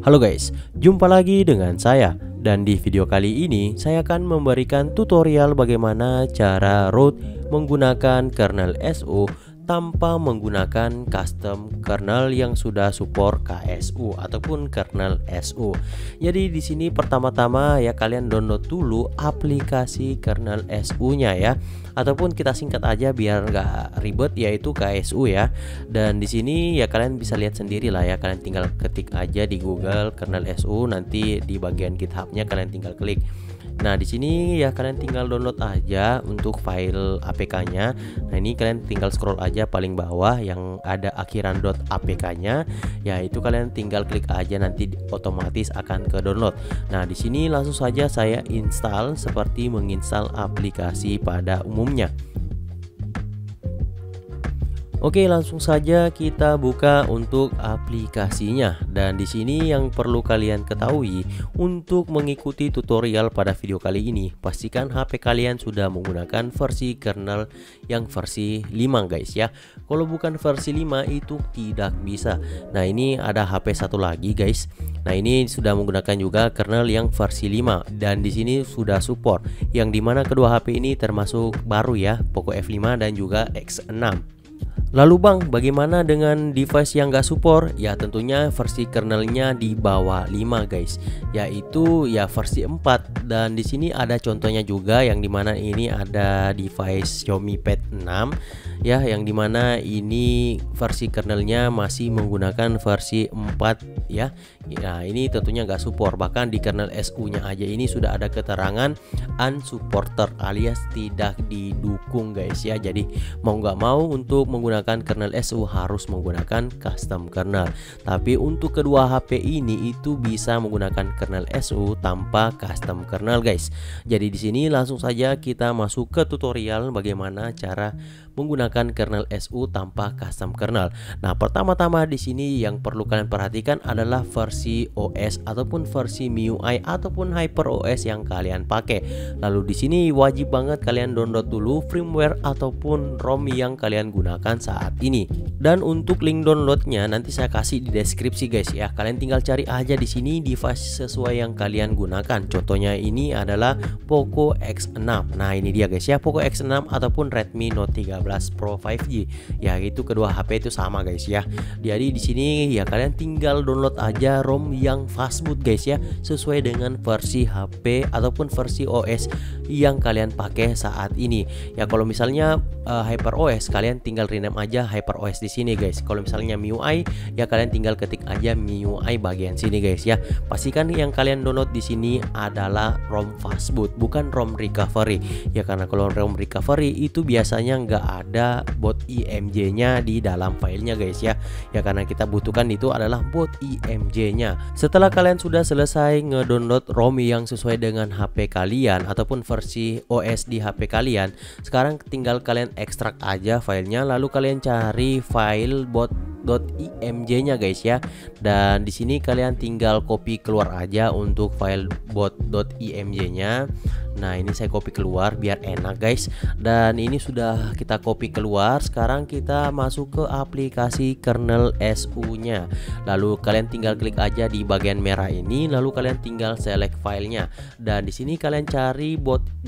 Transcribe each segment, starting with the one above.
Halo guys, jumpa lagi dengan saya. Dan di video kali ini saya akan memberikan tutorial bagaimana cara root menggunakan kernel SU tanpa menggunakan custom kernel yang sudah support KSU ataupun kernel SU. Jadi di sini pertama-tama ya kalian download dulu aplikasi kernel SU-nya ya, ataupun kita singkat aja biar nggak ribet yaitu KSU ya. Dan di sini ya kalian bisa lihat sendiri lah ya, kalian tinggal ketik aja di Google kernel SU, nanti di bagian GitHub-nya kalian tinggal klik. Nah, di sini ya kalian tinggal download aja untuk file APK-nya. Nah, ini kalian tinggal scroll aja paling bawah yang ada akhiran .apk-nya. Ya, itu kalian tinggal klik aja, nanti otomatis akan ke download. Nah, di sini langsung saja saya install seperti menginstal aplikasi pada umumnya. Oke, langsung saja kita buka untuk aplikasinya. Dan di sini yang perlu kalian ketahui untuk mengikuti tutorial pada video kali ini, pastikan HP kalian sudah menggunakan versi kernel yang versi 5 guys ya. Kalau bukan versi 5 itu tidak bisa. Nah, ini ada HP satu lagi guys. Nah, ini sudah menggunakan juga kernel yang versi 5 dan di sini sudah support. Yang dimana kedua HP ini termasuk baru ya, Poco F5 dan juga X6. Lalu bang, bagaimana dengan device yang gak support? Ya tentunya versi kernelnya di bawah 5 guys, yaitu ya versi 4. Dan di sini ada contohnya juga yang dimana ini ada device Xiaomi Pad 6 ya, yang dimana ini versi kernelnya masih menggunakan versi 4 ya. Nah, ini tentunya gak support, bahkan di kernel SU nya aja ini sudah ada keterangan unsupported alias tidak didukung guys ya. Jadi mau gak mau untuk menggunakan kernel SU harus menggunakan custom kernel. Tapi untuk kedua HP ini itu bisa menggunakan kernel SU tanpa custom kernel guys. Jadi di sini langsung saja kita masuk ke tutorial bagaimana cara menggunakan kernel SU tanpa custom kernel. Nah, pertama-tama di sini yang perlu kalian perhatikan adalah versi OS ataupun versi MIUI ataupun HyperOS yang kalian pakai. Lalu di sini wajib banget kalian download dulu firmware ataupun ROM yang kalian gunakan saat ini. Dan untuk link downloadnya nanti saya kasih di deskripsi guys ya. Kalian tinggal cari aja di sini device sesuai yang kalian gunakan. Contohnya ini adalah Poco X6. Nah, ini dia guys ya, Poco X6 ataupun Redmi Note 13 Pro 5G. Ya, itu kedua HP itu sama guys ya. Jadi di sini ya kalian tinggal download aja ROM yang fastboot guys ya, sesuai dengan versi HP ataupun versi OS yang kalian pakai saat ini. Ya, kalau misalnya HyperOS kalian tinggal rename aja HyperOS di sini guys. Kalau misalnya MIUI ya kalian tinggal ketik aja MIUI bagian sini guys ya. Pastikan yang kalian download di sini adalah ROM fastboot, bukan ROM recovery. Ya, karena kalau ROM recovery itu biasanya nggak ada boot IMG-nya di dalam filenya guys ya. Ya, karena kita butuhkan itu adalah boot IMG-nya. Setelah kalian sudah selesai ngedownload ROM yang sesuai dengan HP kalian ataupun versi OS di HP kalian, sekarang tinggal kalian ekstrak aja filenya, lalu kalian cari file boot.img-nya guys ya. Dan di sini kalian tinggal copy keluar aja untuk file boot.img-nya. Nah, ini saya copy keluar biar enak guys. Dan ini sudah kita copy keluar. Sekarang kita masuk ke aplikasi kernel SU-nya. Lalu kalian tinggal klik aja di bagian merah ini, lalu kalian tinggal select filenya. Dan di sini kalian cari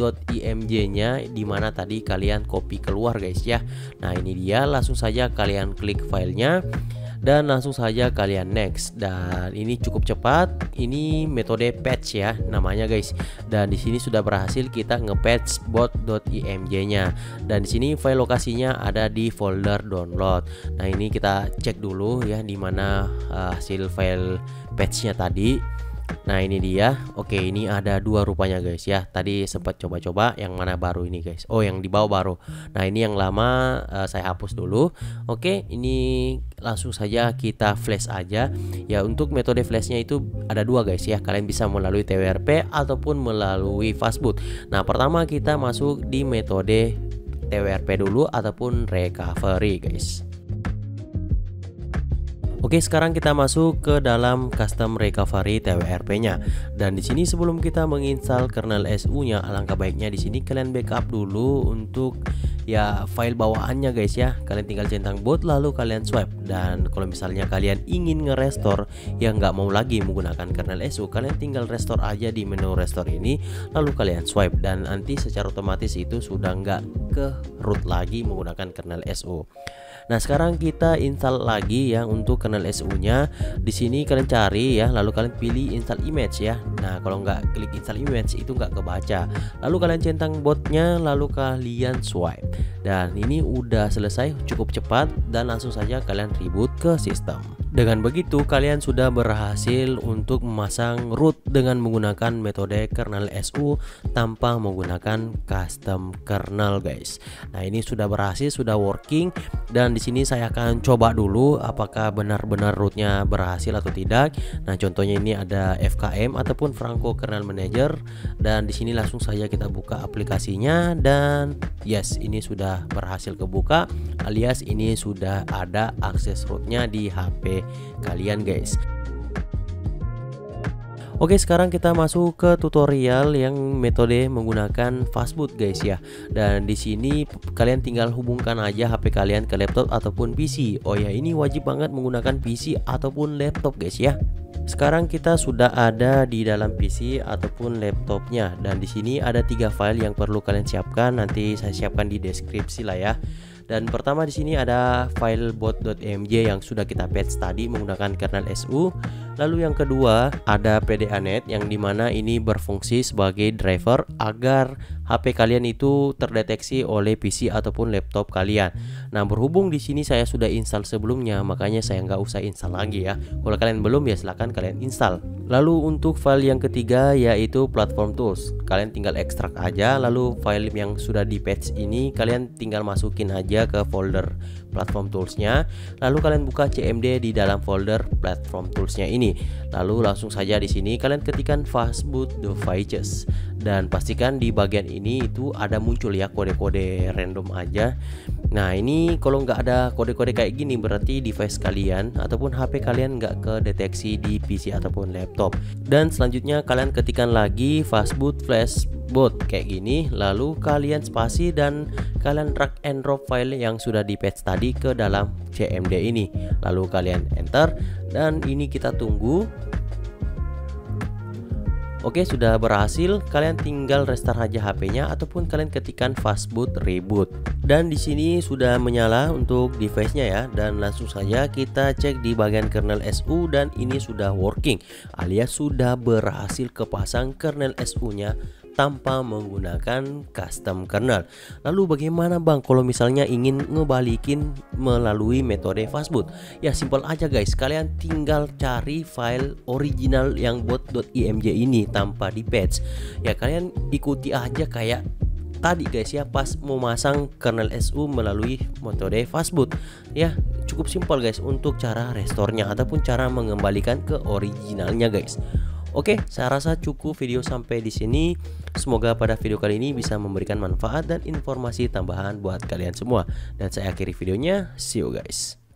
boot.img-nya di mana tadi kalian copy keluar guys ya. Nah, ini dia, langsung saja kalian klik filenya dan langsung saja kalian next. Dan ini cukup cepat, ini metode patch ya namanya guys. Dan di sini sudah berhasil kita nge-patch boot.img-nya. Dan di sini file lokasinya ada di folder download. Nah, ini kita cek dulu ya di mana hasil file patch-nya tadi. Nah, ini dia. Oke, ini ada dua rupanya guys ya. Tadi sempat coba-coba yang mana baru ini guys. Oh, yang di bawah baru. Nah, ini yang lama saya hapus dulu. Oke, ini langsung saja kita flash aja. Ya, untuk metode flashnya itu ada dua guys ya. Kalian bisa melalui TWRP ataupun melalui fastboot. Nah, pertama kita masuk di metode TWRP dulu ataupun recovery guys. Oke, sekarang kita masuk ke dalam custom recovery TWRP-nya. Dan di sini sebelum kita menginstal kernel SU-nya, alangkah baiknya di sini kalian backup dulu untuk ya file bawaannya guys ya. Kalian tinggal centang boot lalu kalian swipe. Dan kalau misalnya kalian ingin nge-restore yang nggak mau lagi menggunakan kernel SU, kalian tinggal restore aja di menu restore ini, lalu kalian swipe dan nanti secara otomatis itu sudah nggak ke root lagi menggunakan kernel SU. Nah, sekarang kita install lagi ya untuk kernel SU-nya. Di sini kalian cari ya, lalu kalian pilih install image ya. Nah, kalau nggak klik install image itu nggak kebaca. Lalu kalian centang botnya, lalu kalian swipe. Dan ini udah selesai, cukup cepat dan langsung saja kalian reboot ke sistem. Dengan begitu kalian sudah berhasil untuk memasang root dengan menggunakan metode kernel SU tanpa menggunakan custom kernel guys. Nah, ini sudah berhasil, sudah working, dan di sini saya akan coba dulu apakah benar-benar rootnya berhasil atau tidak. Nah, contohnya ini ada FKM ataupun Franco Kernel Manager, dan di sini langsung saja kita buka aplikasinya dan yes, ini sudah berhasil kebuka, alias ini sudah ada akses rootnya di HP kalian guys. Oke, sekarang kita masuk ke tutorial yang metode menggunakan fastboot guys ya. Dan di sini kalian tinggal hubungkan aja HP kalian ke laptop ataupun PC. Oh ya, ini wajib banget menggunakan PC ataupun laptop guys ya. Sekarang kita sudah ada di dalam PC ataupun laptopnya, dan di sini ada 3 file yang perlu kalian siapkan. Nanti saya siapkan di deskripsi lah ya. Dan pertama di sini ada file bot.img yang sudah kita patch tadi menggunakan kernel SU. Lalu yang kedua ada PDA-net yang dimana ini berfungsi sebagai driver agar HP kalian itu terdeteksi oleh PC ataupun laptop kalian. Nah, berhubung di sini saya sudah install sebelumnya, makanya saya nggak usah install lagi ya. Kalau kalian belum ya silahkan kalian install. Lalu untuk file yang ketiga yaitu platform tools, kalian tinggal ekstrak aja. Lalu file yang sudah di patch ini kalian tinggal masukin aja ke folder platform toolsnya. Lalu kalian buka CMD di dalam folder platform toolsnya ini. Lalu langsung saja di sini kalian ketikkan fastboot devices dan pastikan di bagian ini itu ada muncul ya kode-kode random aja. Nah, ini kalau nggak ada kode-kode kayak gini berarti device kalian ataupun HP kalian nggak kedeteksi di PC ataupun laptop. Dan selanjutnya kalian ketikkan lagi fastboot flashboot kayak gini, lalu kalian spasi dan kalian drag and drop file yang sudah di patch tadi ke dalam CMD ini. Lalu kalian enter dan ini kita tunggu. Oke, sudah berhasil. Kalian tinggal restart aja HP-nya ataupun kalian ketikkan fastboot reboot. Dan di sini sudah menyala untuk device-nya ya. Dan langsung saja kita cek di bagian kernel SU dan ini sudah working, alias sudah berhasil kepasang kernel SU-nya tanpa menggunakan custom kernel. Lalu bagaimana bang kalau misalnya ingin ngebalikin melalui metode fastboot? Ya simpel aja guys, kalian tinggal cari file original yang bot.img ini tanpa di patch. Ya kalian ikuti aja kayak tadi guys ya, pas mau masang kernel SU melalui metode fastboot. Ya cukup simpel guys untuk cara restore-nya ataupun cara mengembalikan ke originalnya guys. Oke, saya rasa cukup video sampai di sini. Semoga pada video kali ini bisa memberikan manfaat dan informasi tambahan buat kalian semua. Dan saya akhiri videonya. See you guys.